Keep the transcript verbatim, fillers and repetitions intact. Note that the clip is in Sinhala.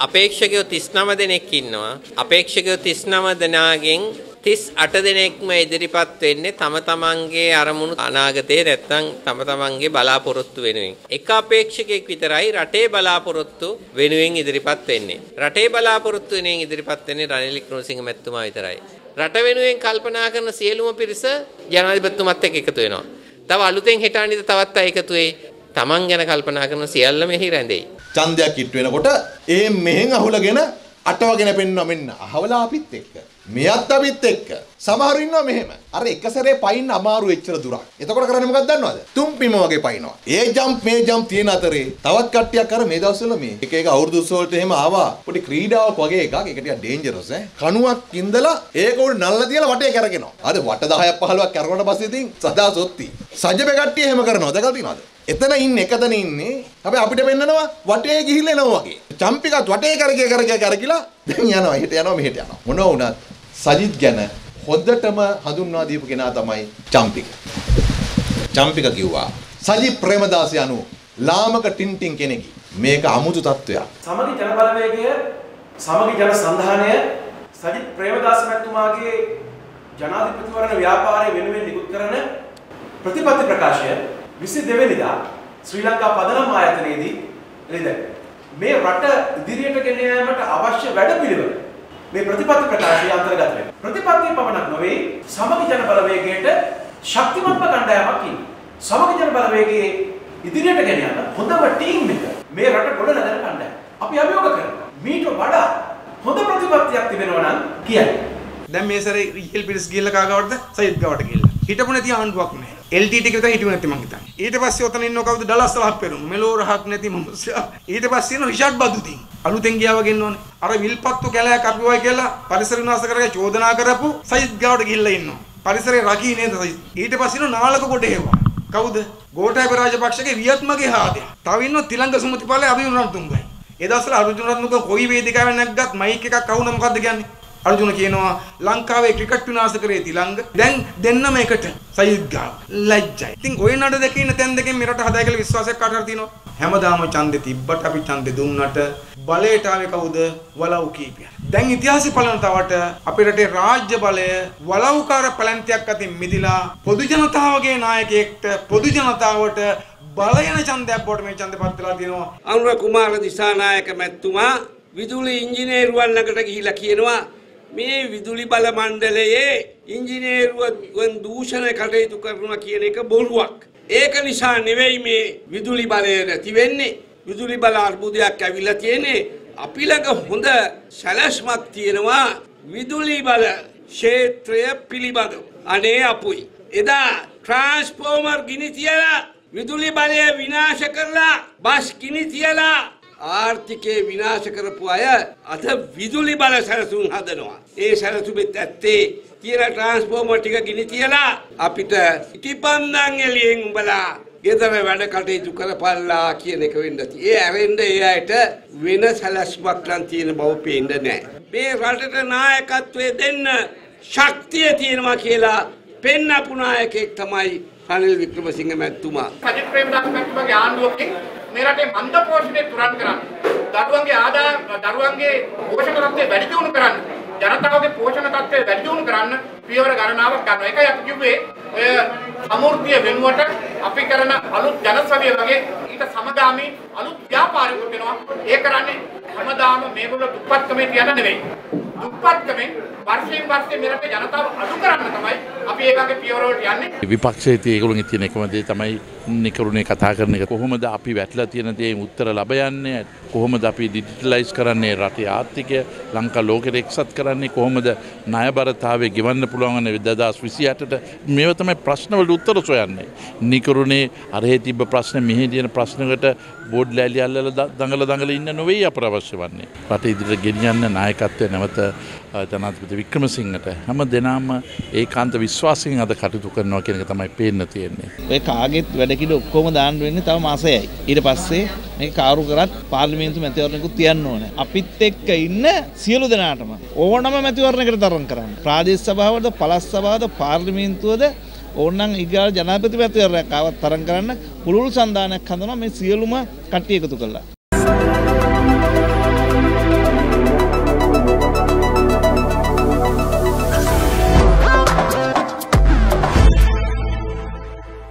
අපේක්ෂකයෝ තිස් නව දෙනෙක් ඉන්නවා. අපේක්ෂකයෝ තිස් නව දෙනාගෙන් තිස් අට දෙනෙක්ම ඉදිරිපත් වෙන්නේ තම තමන්ගේ අරමුණු අනාගතයේ නැත්නම් තම තමන්ගේ බලාපොරොත්තු වෙනුවෙන්. එක අපේක්ෂකයෙක් විතරයි රටේ බලාපොරොත්තු වෙනුවෙන් ඉදිරිපත් වෙන්නේ. රටේ බලාපොරොත්තු වෙනුවෙන් ඉදිරිපත් වෙන්නේ රනිල් වික්‍රමසිංහ මැතිතුමා විතරයි. රට වෙනුවෙන් කල්පනා කරන සියලුම පිරිස ජනාධිපතිතුමත් එක්ක එකතු වෙනවා. තව අලුතෙන් හෙට අනිත් තවත් අය එකතු වෙයි. තමන් ගැන කල්පනා කරන සියල්ල මෙහි රැඳෙයි. ඡන්දයක් ඉට් වෙනකොට ඒ මෙහෙන් අහුලගෙන අටවගෙන පෙන්නවා මෙන්න අහවලා අපිත් එක්ක. මෙයත් අපිත් එක්ක. සමහරු ඉන්නවා මෙහෙම. අර එක සැරේ පයින්න අමාරු එච්චර දුරක්. එතකොට කරන්නේ මොකක්ද දන්නවද? තුම්පිම වගේ පයින්නවා. ඒ ජම්ප් මේ ජම්ප් තියෙන අතරේ තවත් කට්ටියක් අර මේ දවස්වල මේ එක එක අවුරුදු උත්සවවලට එහෙම ආවා. පොඩි ක්‍රීඩාවක් වගේ එකක්. ඒක ටිකක් ඩේන්ජරස් ඈ. කණුවක් ඉඳලා ඒක උඩ නල්ල තියලා වටේ කරගෙනවා. අද වට දහයක් පහළොවක් කරගොන පස්සේ ඉතින් සදා සොත්ති. සජ්ජබේ කට්ටිය එහෙම කරනවා. දැකලා තියෙනවද? එතන ඉන්නේ එකතන ඉන්නේ. හැබැයි අපිට වෙන්නනවා වටේ ගිහිල්ලා එනවා වගේ. චම්පිකත් වටේ කරගේ කරගේ කරකිලා දැන් යනවා. හෙට යනවා මෙහෙට යනවා. මොනවා වුණත් සජිත් ගැන හොද්දටම හඳුන්වා දීපු කෙනා තමයි චම්පික. චම්පික කිව්වා සජිත් ප්‍රේමදාස යනු ලාමක ටින්ටින් කෙනෙකි. මේක අමුතු තත්වයක්. සමගි ජන බලවේගය සමගි ජන සන්ධානය සජිත් ප්‍රේමදාස මැතිතුමාගේ ජනාධිපතිවරණ ව්‍යාපාරය වෙනුවෙන් නිකුත් කරන ප්‍රතිපත්ති ප්‍රකාශය විසි දෙක වෙනිදා ශ්‍රී ලංකා පදනම් ආයතනයේදී එළිදැක්කේ. මේ රට ඉදිරියට ගෙන යාමට අවශ්‍ය වැඩපිළිවෙල මේ ප්‍රතිපත්ති ප්‍රකාශය අන්තර්ගත වෙනවා. ප්‍රතිපත්තිය පමණක් නොවේ සමගි ජන බලවේගයට ශක්තිමත්ම කණ්ඩායමක් ඉන්නේ. සමගි ජන බලවේගයේ ඉදිරියට ගෙන යන හොඳම ටීම් එක මේ රට ගොඩනගන කණ්ඩායම. අපි අභියෝග කරනවා. මීට වඩා හොඳ ප්‍රතිපත්තියක් තිබෙනවා නම් කියන්න. දැන් මේ සැරේ රියල් පිරිස් ගිහලා කාගවටද? සයිද් ගාවට ගිහලා. හිටපු නැති ආණ්ඩුවක් නැහැ. එල් ටී ටී එක විතර හිටුව නැති මං හිතන්නේ. ඊට පස්සේ ඔතන ඉන්නව කවුද? ඩලස් රහක් පෙරුණු. මෙලෝ රහක් නැති මනුස්සයා. ඊට පස්සේ ඉන්න රිෂාඩ් බදුතින්. අලුතෙන් ගියා වගේ ඉන්නවනේ. අර විල්පත්තු කැලයක් අපි වයි කියලා පරිසර විනාශ කරගෙන චෝදනා කරපු සයිද් ගාවට ගිහිල්ලා ඉන්නවා. පරිසරේ රකී නේද සයිද්? ඊට පස්සේ ඉන්න නාලක කොට හේවා. කවුද? ගෝඨාභය රාජපක්ෂගේ වියත්මගේ හාදේ. තව ඉන්නව තිලංග සුමතිපාලේ අභිමන්යු රණතුංගයි. ඒ දවස්වල අර්ජුන රත්නතුංග කොයි වේදිකාවෙන් නැග්ගත් මයික් එකක් අහුන මොකද්ද කියන්නේ? අර්ජුන කියනවා ලංකාවේ ක්‍රිකට් විනාශ කරේ තිලංග. දැන් දෙන්නම එකට සයිද් ගාව. ලැජ්ජයි. ඉතින් ඔය නඩ දෙක ඉන්න තැන් දෙකෙන් මෙරට හදායි කියලා විශ්වාසයක් කාට හරි තියෙනවා. හැමදාම ඡන්දෙ තිබ්බට අපි ඡන්දෙ දුන්නට බලයට ආවේ කවුද? වලව් කීපයක්. දැන් ඉතිහාසෙ බලන තවට අපේ රටේ රාජ්‍ය බලය වලව්කාර පැලැන්තියක් අතින් මිදිලා පොදු ජනතාවගේ නායකයෙක්ට පොදු ජනතාවට බලයන ඡන්දයක් බවට මේ ඡන්දෙ පත් වෙලා තියෙනවා. අනුර කුමාර දිසානායක මැතිතුමා විදුලි ඉංජිනේරුවන් ළඟට ගිහිලා කියනවා මේ විදුලි බල මණ්ඩලයේ ඉංජිනේරුවන් දූෂණ කටයුතු කරනවා කියන එක බොරුවක්. ඒක නිසා නෙවෙයි මේ විදුලි බලය නැති වෙන්නේ. විදුලි බල අර්බුදයක් ඇවිල්ලා තියෙන්නේ. අපි ළඟ හොඳ සැලැස්මක් තියෙනවා විදුලි බල ක්ෂේත්‍රය පිළිබඳව. අනේ අපුයි. එදා ට්‍රාන්ස්ෆෝමර් ගිනි තියලා විදුලි බලය විනාශ කරලා බස් ගිනි තියලා ආර්ථිකේ විනාශ කරපු අය අද විදුලි බල සැලසුම් හදනවා. ඒ සැලසුමෙත් ඇත්තේ කියලා ට්‍රාන්ස්ෆෝමර් ටික ගිනි තියලා අපිට ඉටිපන්දන් එළියෙන් උඹලා ගෙදර වැඩ කටයුතු කරපල්ලා කියන එක වෙන්න තියෙයි. ඒ ඇරෙන්න ඒ අයට වෙන සැලැස්මක් නම් තියෙන බව පේන්නේ නැහැ. මේ රටට නායකත්වය දෙන්න ශක්තිය තියෙනවා කියලා පෙන්නපු නායකයෙක් තමයි රනිල් වික්‍රමසිංහ මැතිතුමා. සජිත් ප්‍රේමදාස මැතිතුමාගේ ආණ්ඩුවකින් මේ රටේ මන්ද පෝෂණය තුරන් කරන්න, දරුවන්ගේ ආදාය දරුවන්ගේ පෝෂණ තත්ත්වය වැඩි දියුණු කරන්න, ජනතාවගේ පෝෂණ තත්ත්වය වැඩි දියුණු කරන්න පියවර ගණනාවක් ගන්නවා. ඒකයි අපි කිව්වේ ඔය සමෘද්ධිය වෙනුවට අපි කරන අලුත් ජනසවිය වගේ ඊට සමගාමී අලුත් ව්‍යාපාරිකුත් වෙනවා. ඒ කරන්නේ හැමදාම මේගොල්ලෝ දුප්පත්කමේ තියන්න නෙවෙයි. දුප්පත්කමෙන් වර්ෂයෙන් වර්ෂය මේ රටේ ජනතාව අඩු කරන්න තමයි අපි ඒ වගේ පියවර වලට යන්නේ. විපක්ෂයේ ඒගොල්ලන්ගේ තියෙන එකම දේ තමයි නිකරුණේ කතා කරන එක. කොහොමද අපි වැටලා තියෙන දේ උත්තර ලැබ යන්නේ? කොහොමද අපි ඩිජිටලයිස් කරන්නේ රටේ ආර්ථිකය? ලංකා ලෝකෙට එක්සත් කරන්නේ කොහොමද? ණයබරතාවය ගෙවන්න පුළුවන් වන දෙදාස් විසි අටට මේවා තමයි ප්‍රශ්නවලට උත්තර සොයන්නේ. නිකරුණේ අරහේ තිබ්බ ප්‍රශ්න මෙහි තියෙන ප්‍රශ්නකට බෝඩ් ලෑලි අල්ලලා දඟල දඟල ඉන්න නොවේ අපරවශ්‍ය වන්නේ. රට ඉදිරියට ගෙනියන්න නායකත්වය නැවත ජනාධිපති වික්‍රමසිංහට හැම දෙනාම ඒකාන්ත විශ්වාසයෙන් අද කටයුතු කරනවා කියන එක තමයි පේන්න තියෙන්නේ. ඔය කාගෙත් වැඩ කිඩ ඔක්කොම දාන්න වෙන්නේ තව මාසයයි. ඊට පස්සේ මේක කාරු කරත් පාර්ලිමේන්තු මැතිවරණයකුත් තියන්න ඕනේ. අපිත් එක්ක ඉන්න සියලු දෙනාටම ඕනම මැතිවරණයකට තරම් කරන්න. ප්‍රාදේශ සභාවද, පළාත් සභාවද, පාර්ලිමේන්තුවද ඕනනම් ඊගාව ජනාධිපති මැතිවරණයක් ආවත් තරම් කරන්න පුළුල් සන්දානයක් හදනවා මේ සියලුම කට්ටිය එකතු කරලා.